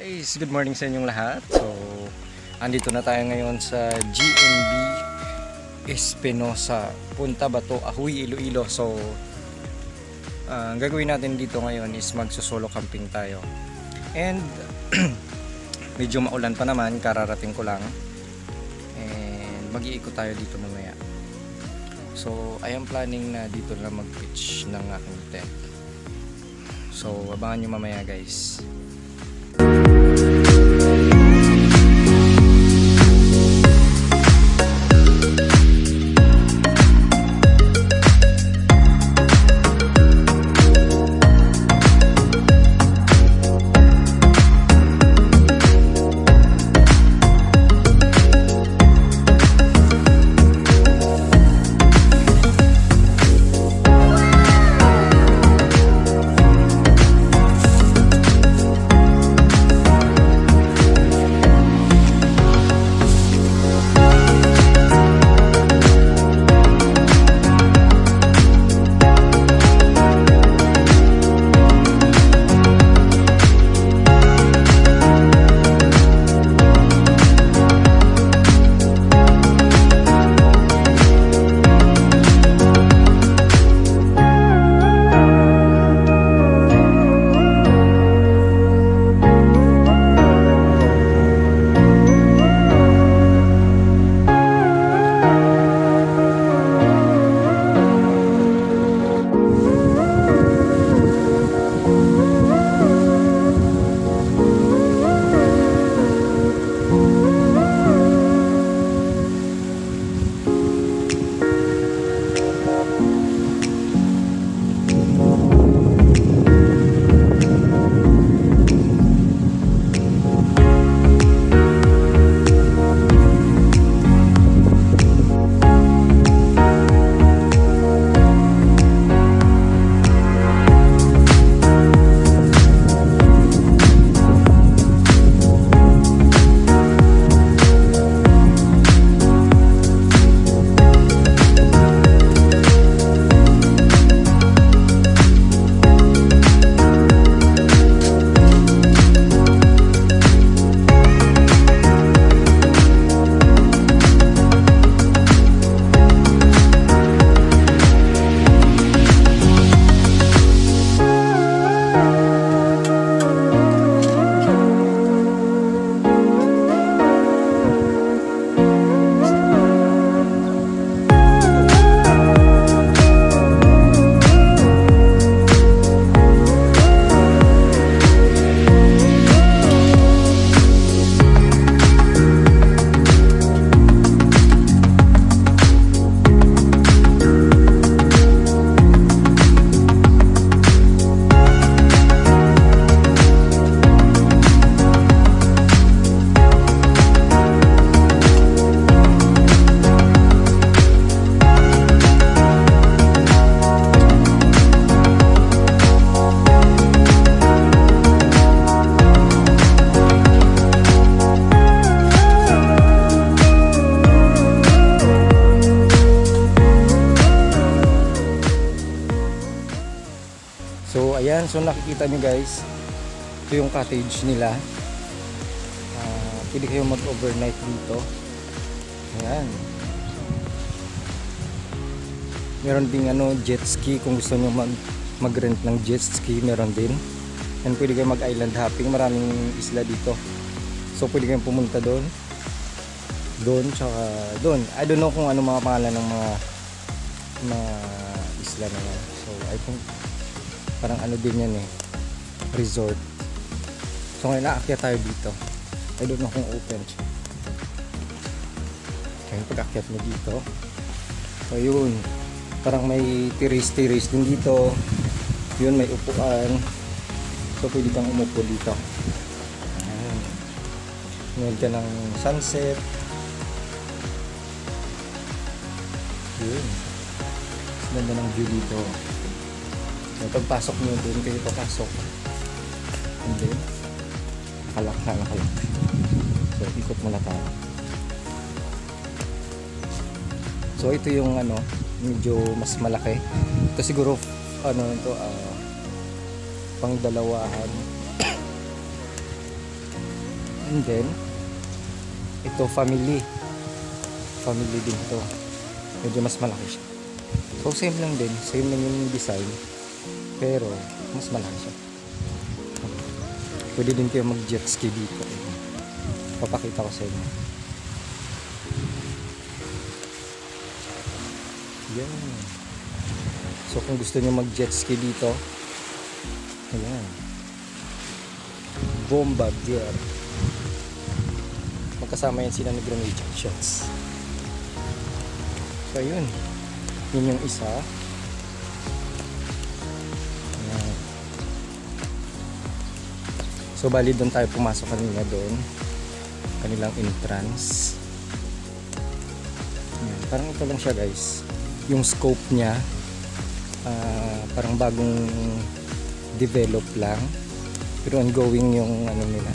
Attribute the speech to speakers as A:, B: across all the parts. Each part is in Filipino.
A: Guys, good morning sa inyong lahat. So, andito na tayo ngayon sa GMB Espinosa, Punta, Bato, Ajuy, Iloilo. So, ang gagawin natin dito ngayon is magsusolo camping tayo. And medyo maulan pa naman, kararating ko lang. And mag-iikot tayo dito mamaya. So, I am planning na dito na mag-pitch ng aking tent. So, abangan nyo mamaya guys. So ayan, so nakikita nyo guys, ito yung cottage nila. Pwede kayo mag-overnight dito. Ayan. Meron ding jet ski kung gusto nyo mag-rent ng jet ski, meron din. And pwede kayo mag-island hopping, maraming isla dito. So pwede kayong pumunta doon. Tsaka doon. I don't know kung ano mga pangalan ng mga isla na yan. So I think parang ano din yan resort. So ngayon naakyat tayo dito. I don't know kung open siya. Kaya pag-akyat mo dito, so yun, parang may terrace din dito. Yun, may upuan. So pwede kang umupo dito. Ngayon ka ng sunset. Yun, ganda ng view dito. So, pagpasok nyo doon kayo papasok. And then nakalak. So ikot muna tayo. So ito yung medyo mas malaki. Ito siguro pang dalawahan. And then ito family din to. Medyo mas malaki siya. So same lang din, same lang yung design, pero mas malaki siya. Pwede din kayo mag jet ski dito. Papakita ko sa inyo. Yan. So kung gusto niyo mag jet ski dito, ayan, bomba gear. Magkasama yan sila ni Granadian shots. So yun, yun yung isa. Ayan. So bali doon tayo pumasok kanina doon, kanilang entrance. Ayan. Parang ito lang siya guys, yung scope niya parang bagong develop lang, pero ongoing yung ano nila,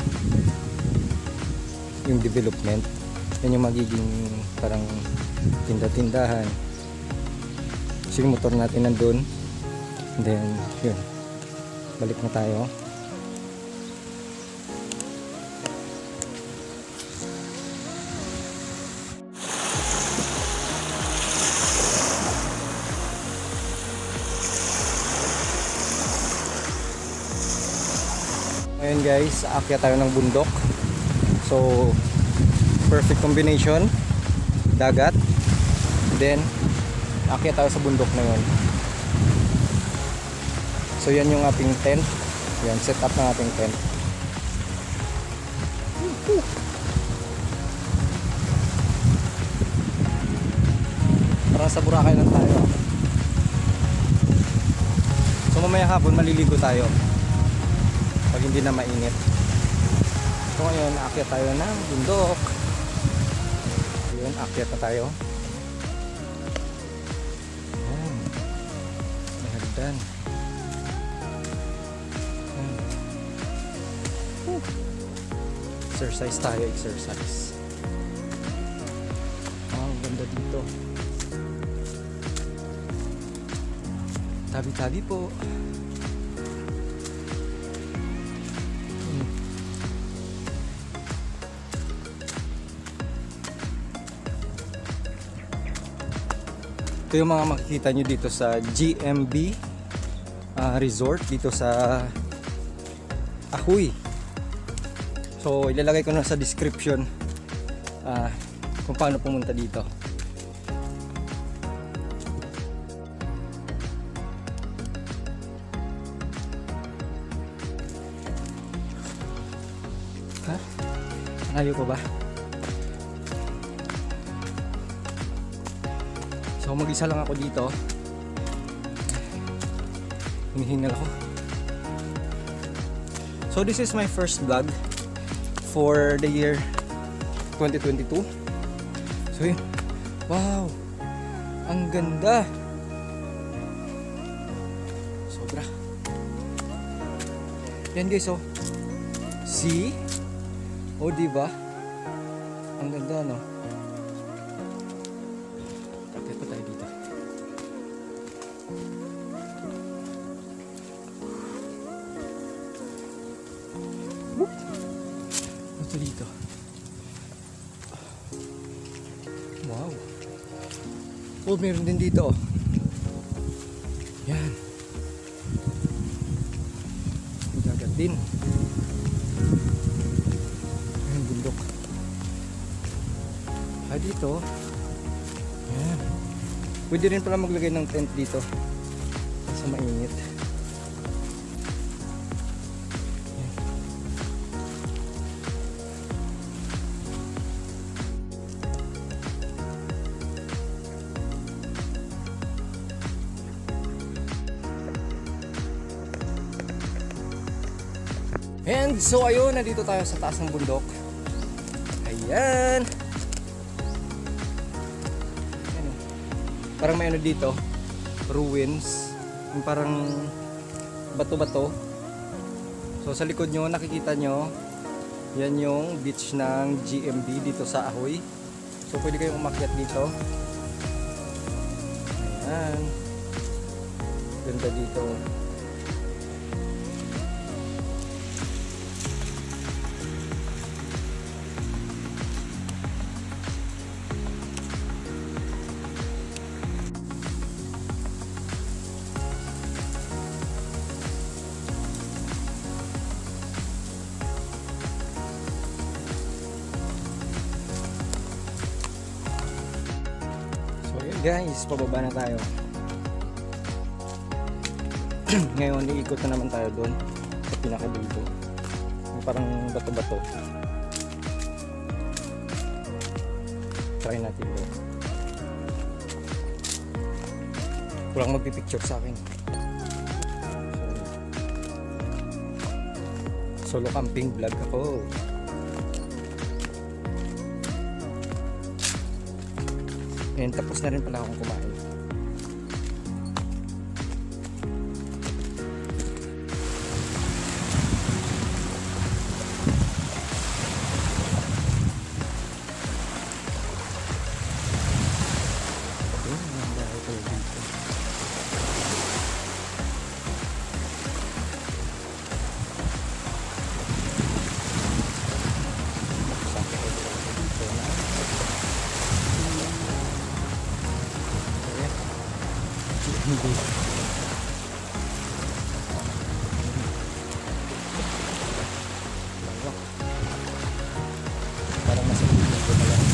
A: yung development. Yan yung magiging parang tinda-tindahan. So yung motor natin nandun, and then yun, balik na tayo. Ngayon guys, aakyat tayo ng bundok. So perfect combination, dagat, then aakyat tayo sa bundok na yun. So yan yung ating tent. Yan, set up ng ating tent. Parang sa Boracay lang tayo. So mamaya hapon maliligo tayo pag hindi na mainit. So ngayon, aakyat tayo ng bundok. Ayun, aakyat na tayo. Ayan, may hagdan. Exercise tayo, exercise. Oh, ganda dito. Tabi-tabi po. Ito yung mga makikita nyo dito sa GMB Resort dito sa Ajuy. So ilalagay ko na sa description kung paano pumunta dito. Ha? Ayaw ko ba? So mag-isa lang ako dito. Hinihingal ako. So this is my first vlog for the year 2022. So yun. Wow! Ang ganda! Sobra. Yan guys, oh. See? Oh, diba? Ang ganda, no? Ito dito. Wow. Oh, meron din dito. Yan. Dagat din. Ayan, bundok. Dito. Yan. Pwede rin pala maglagay ng tent dito sa mainit. And so ayun, nandito tayo sa taas ng bundok. Ayan. Ayan. Parang may ano dito, ruins, yung parang bato-bato. So sa likod nyo, nakikita nyo, yan yung beach ng GMB dito sa Ajuy. So pwede kayong umakyat dito. Ayan. Ganda dito. Guys, pababa na tayo. Ngayon, iikot na naman tayo doon sa pinakadulo. Parang bato-bato. Try natin doon. Walang magpipicture sa akin. Solo camping vlog ako. And tapos na rin pala akong kumain.
B: Hindi.
A: Parang mas dito na lang.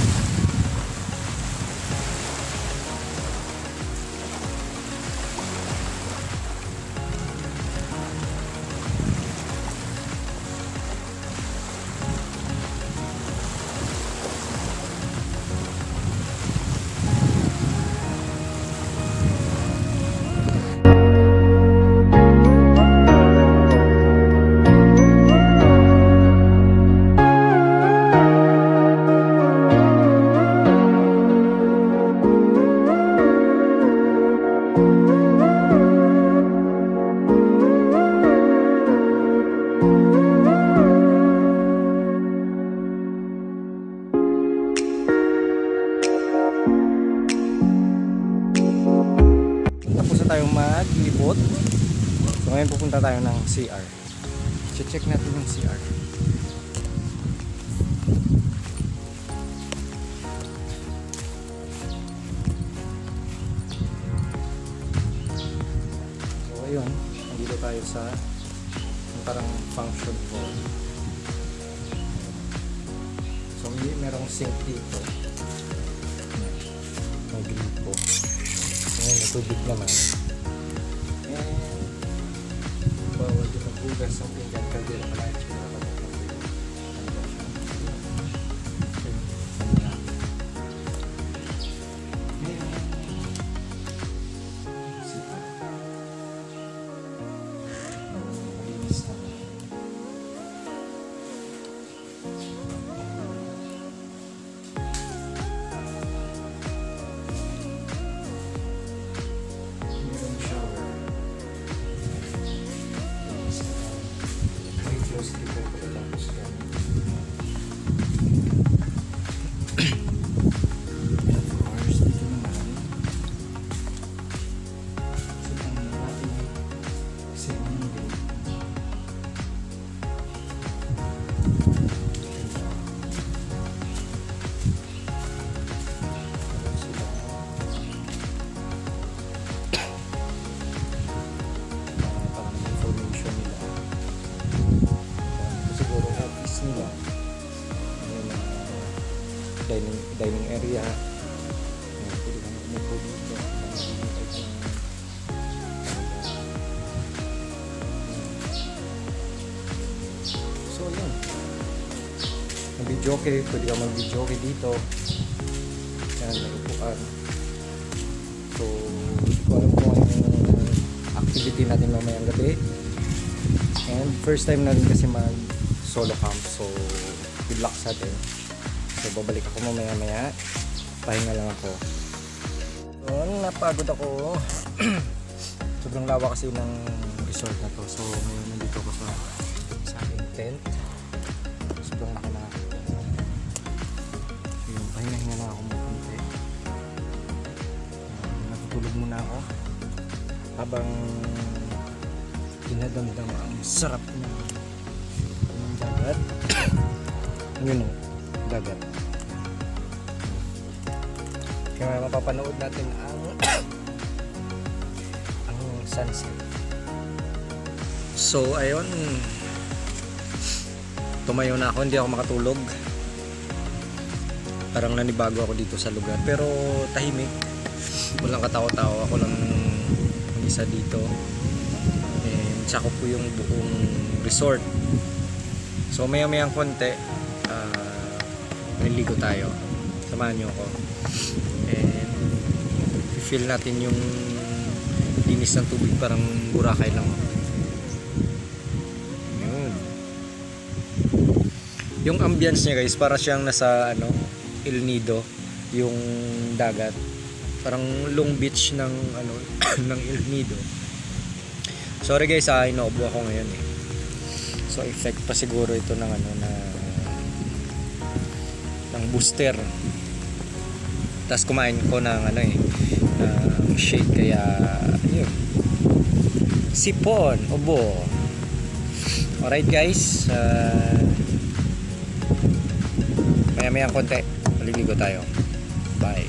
A: Tayong maglibot. So ngayon pupunta tayo ng CR. Check natin yung CR. So ayun, nandito tayo sa parang function hall. So merong sink dito. May gripo. Ngayon, natubig naman. And bawal din magbugas ang pinggan kasi pala yung dining area. Pwede kang umupo dito. So yun, mag-videoke, pwede kang mag-videoke dito. Yan, nagupuan. So hindi ko alam kung anong activity natin mamayang gabi. And first time na rin kasi mag solo camp, so good luck sa atin. So babalik ako mamaya-maya. Pahinga lang ako. So napagod ako. Sobrang lawa kasi ng resort na to. So ngayon nandito ako sa aking tent. Sobrang laki na ako. Yun, pahinga-hinga na ako mapunti. Natutulog muna ako habang dinadamdam ang sarap ng dagat. Yun o, dagat. Kaya mapapanood natin ang ang sunset. So ayun, tumayo na ako, hindi ako makatulog. Parang nanibago ako dito sa lugar, pero tahimik. walang katao-tao, ako lang isa dito, and sakop po yung buong resort. So maya-mayang konti maliligo tayo, samahan nyo ako, and feel natin yung linis ng tubig, parang Boracay lang. Yun. Yung ambience niya guys, para siyang nasa El Nido, yung dagat, parang Long Beach ng ng El Nido. Sorry guys, inoobo ako ngayon eh. So effect pa siguro ito ng ng booster. Tapos kumain ko ng shake, kaya yun. Sipon, obo. Alright guys, maya-maya konti maliligo tayo. Bye.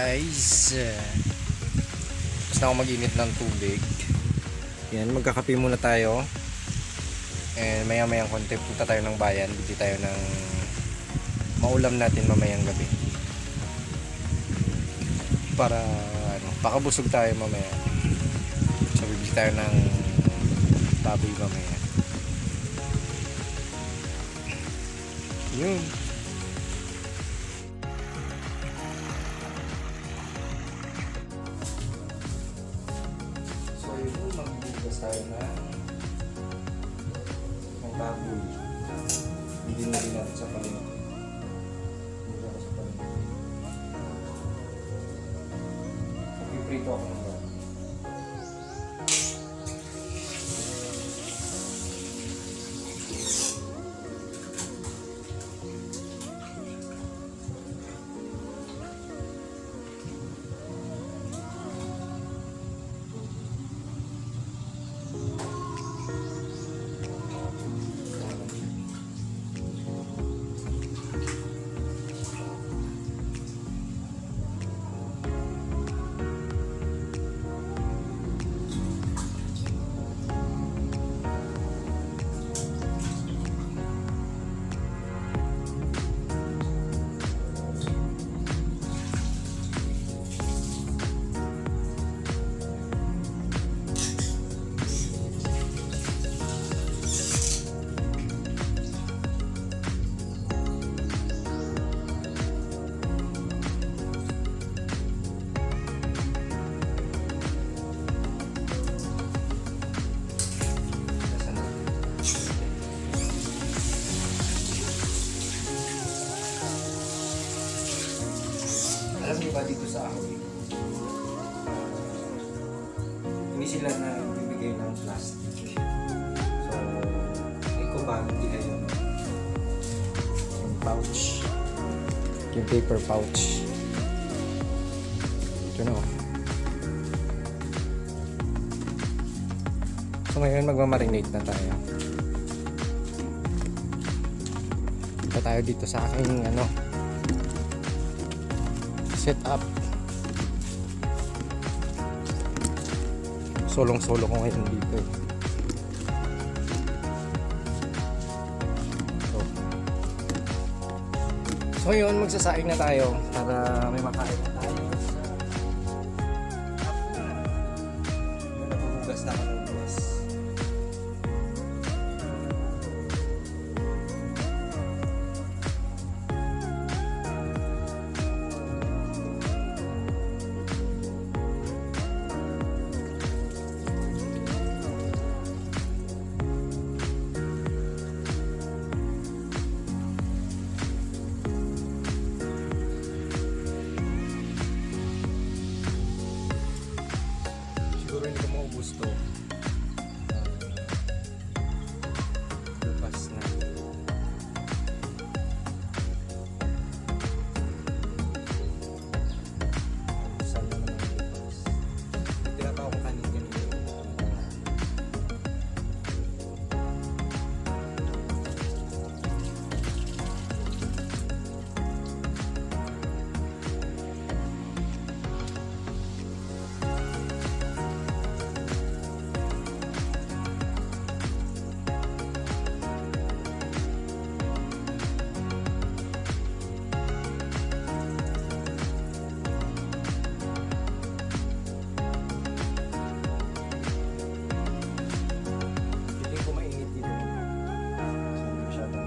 A: guys. Tapos na ako mag-init ng tubig. Yan, magkakape muna tayo. And maya-mayang konti punta tayo ng bayan. Bili tayo ng maulam natin mamayang gabi. Para pakabusog tayo mamaya. So bibili tayo ng baboy mamaya. Yun. So yun, magbubugas tayo ng baboy. Hindi na rin natin sa palengke. Hindi na sa palengke. Iprito ako ng baboy. Alam niyo ba dito sa Ajuy, hindi sila na bibigay ng plastic. So, ikaw ba nila yung pouch, yung paper pouch. Ito na. So ngayon magmamarinate na tayo. Punta tayo dito sa aking set up. Solong-solo ko ngayon dito. So yun, magsasaing na tayo para may makain na tayo. Nabubugas na ako ng buwas. Siguro hindi ko maubos to. Bukas na. Saan na naman bukas? Tinatawag ko kanina. Hindi ko mainit dito. Masyadong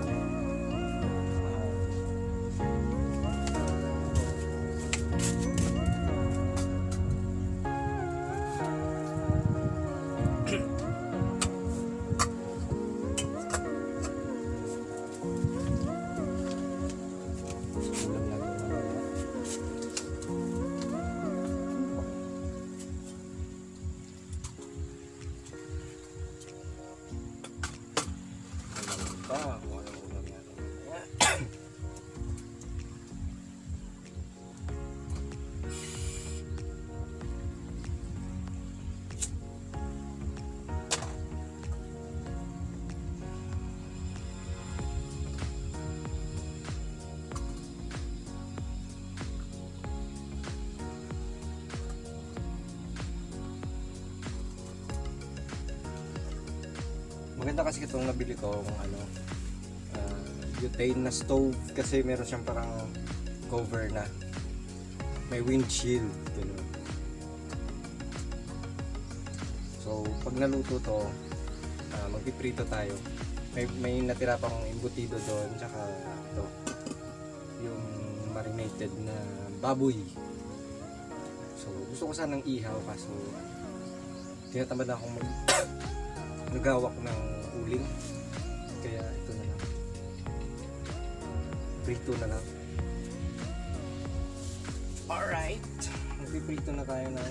A: ulam natin mamaya. Alam ba kung anong ulam natin mamaya? maganda kasi itong nabili ko butane na stove kasi meron siyang parang cover na may windshield gano'n. So pag naluto to, magpiprito tayo. May natira pang embutido doon, tsaka ito yung marinated na baboy. So gusto ko sanang ihaw kaso tinatamad akong nagawak ng uling, kaya ito na lang, prito na lang. Alright, magpiprito na tayo ng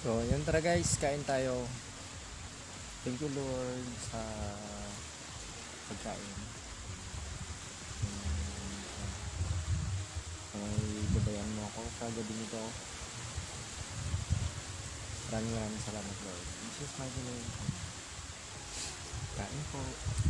A: So, yun tara guys, kain tayo. Thank you Lord sa pagkain. Ay, gabayan mo ako sa gabi nito. Maraming salamat Lord. This is my name. Kain po.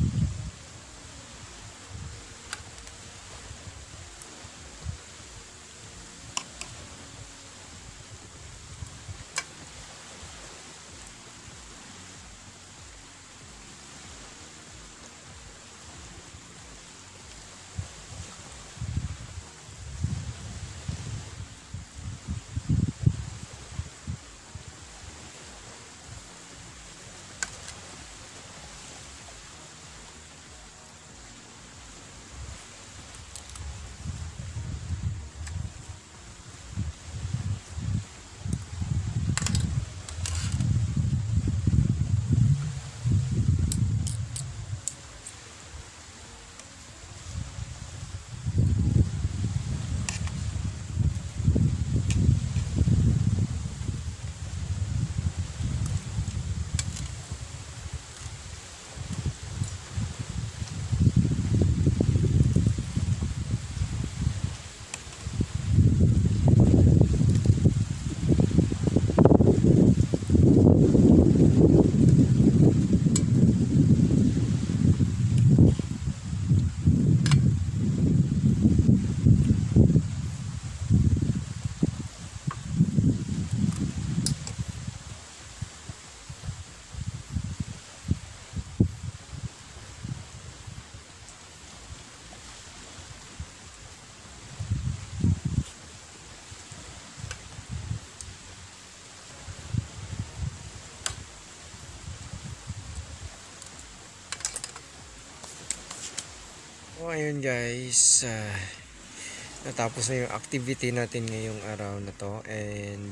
A: So ayun guys, natapos na yung activity natin ngayong araw na to, and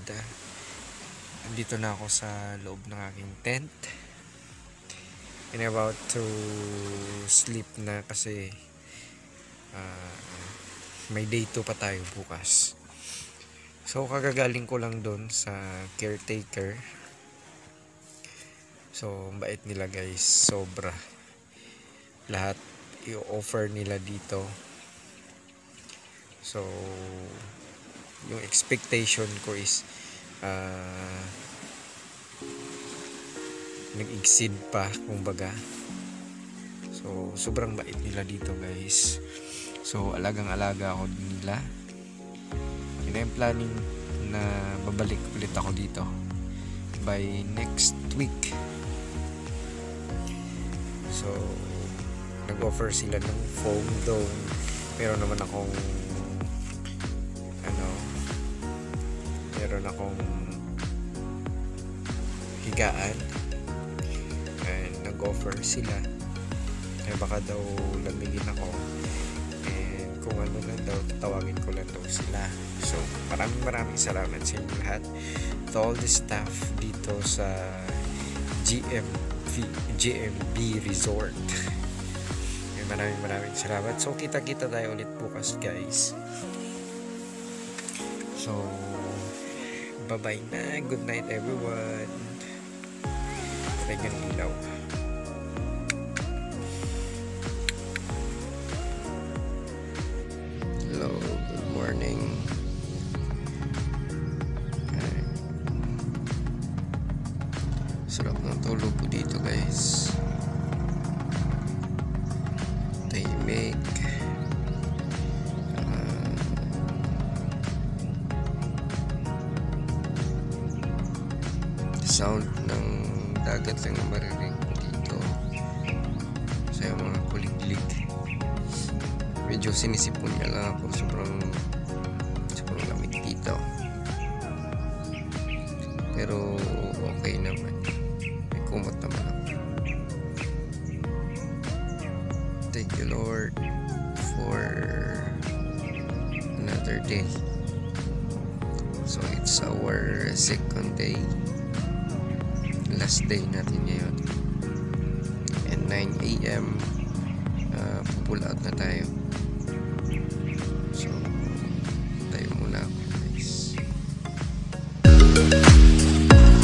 A: andito na ako sa loob ng aking tent and about to sleep na kasi may day 2 pa tayo bukas. So kagagaling ko lang doon sa caretaker. So bait nila guys, sobra. Lahat i-offer nila dito. So yung expectation ko is nag-exceed pa kumbaga. So sobrang bait nila dito guys. So alagang-alaga ako nila. And I'm planning na babalik ulit ako dito by next week. So nag-offer sila ng foam dome. Meron naman akong higaan, and nag-offer sila kaya baka daw lamigin ako, and kung ano na daw tatawagin ko lang daw sila. So maraming salamat sa inyo lahat, to all the staff dito sa GMB Resort. Maraming salamat. So kita-kita tayo ulit bukas guys. So bye-bye na. Good night everyone. Patay yung ilaw. Hello, good morning. Sarap ng tulog ko dito guys. Tahimik. Sound ng dagat lang ang maririnig dito sa mga kuliglig. Medyo sinisipon niya lang ako, sobrang lamig dito, pero okay naman, may kumot naman ako. Thank you Lord for another day. So it's our second day, last day natin ngayon, and 9 AM pull out na tayo. So tayo muna guys.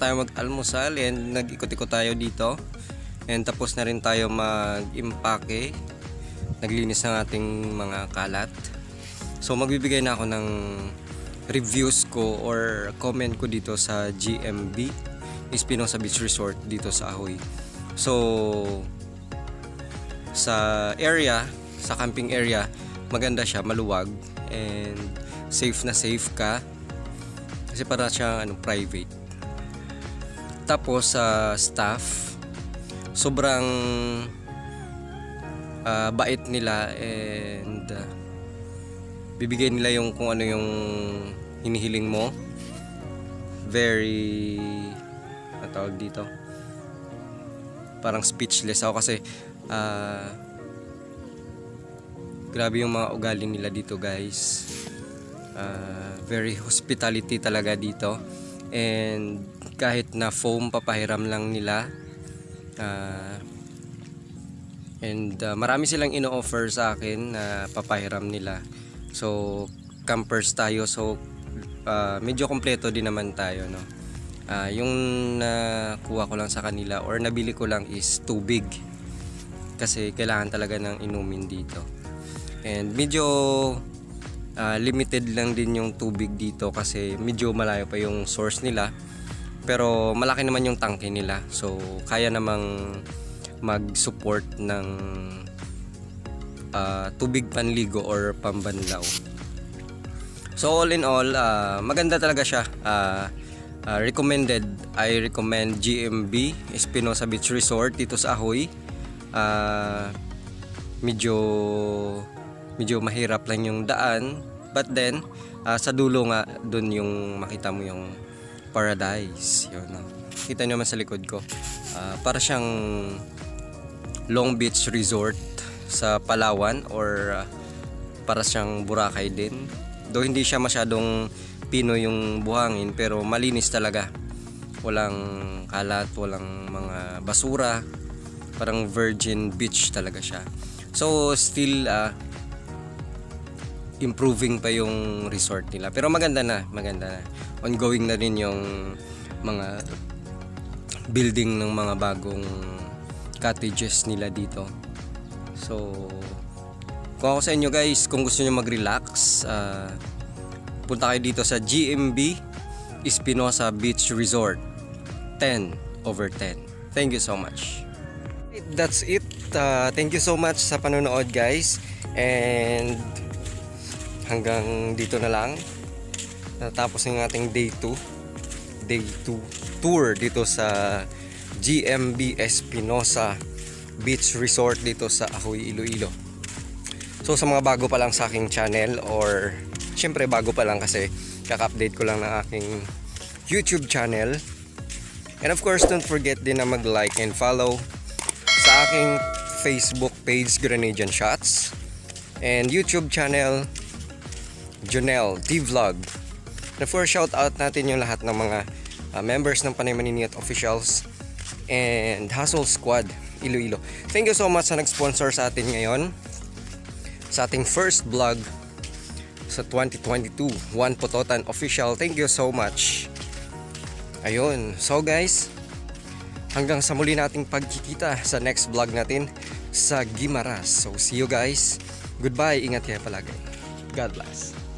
A: tayo mag-almusal and nag-ikot-ikot tayo dito. And tapos na rin tayo mag-impake. Naglinis ng ating mga kalat. So magbibigay na ako ng reviews ko or comment ko dito sa GMB Espinosa Beach Resort dito sa Ajuy. So sa area, sa camping area, maganda siya, maluwag and safe na safe ka kasi para siyang private. Tapos sa staff, sobrang bait nila and bibigay nila yung kung ano yung hinihiling mo. Very tawag dito, parang speechless ako kasi grabe yung mga ugali nila dito, guys. Very hospitality talaga dito, and kahit na foam papahiram lang nila, and marami silang ino-offer sa akin na papahiram nila. So campers tayo, so medyo kompleto din naman tayo, no. Yung nakuha ko lang sa kanila or nabili ko lang is tubig kasi kailangan talaga ng inumin dito, and medyo limited lang din yung tubig dito kasi medyo malayo pa yung source nila, pero malaki naman yung tangke nila, so kaya namang mag-support ng tubig panligo or pambanlaw. So all in all, maganda talaga siya. Recommended, I recommend GMB Espinosa Beach Resort dito sa Ajuy. Medyo mahirap lang yung daan, but then sa dulo nga dun yung makita mo yung paradise, yun, no? Kita nyo naman sa likod ko, para siyang Long Beach Resort sa Palawan, or para siyang Boracay din, though hindi siya masyadong Pinoy yung buhangin, pero malinis talaga, walang kalat, walang mga basura, parang virgin beach talaga siya. So still improving pa yung resort nila, pero maganda na. Ongoing na rin yung mga building ng mga bagong cottages nila dito. So kung ako sa inyo, guys, kung gusto nyo mag-relax, punta kayo dito sa GMB Espinosa Beach Resort. 10/10. Thank you so much. That's it. Thank you so much sa panonood, guys, and hanggang dito na lang. Natapos ng ating day 2 tour dito sa GMB Espinosa Beach Resort dito sa Ajuy, Iloilo. So sa mga bago pa lang sa aking channel, or syempre bago pa lang kasi kaka-update ko lang ng aking YouTube channel, and of course don't forget din na mag-like and follow sa aking Facebook page Granadian Shots, and YouTube channel Jonel.Tvlog. And of course, shout out natin yung lahat ng mga members ng Panay Maniniat Officials and Hustle Squad Iloilo. Thank you so much sa nag-sponsor sa atin ngayon sa ating first vlog sa 2022, One Pototan Official. Thank you so much. Ayun, so guys, hanggang sa muli nating pagkikita sa next vlog natin sa Guimaras. So see you guys. Goodbye, ingat kayo palagi. God bless.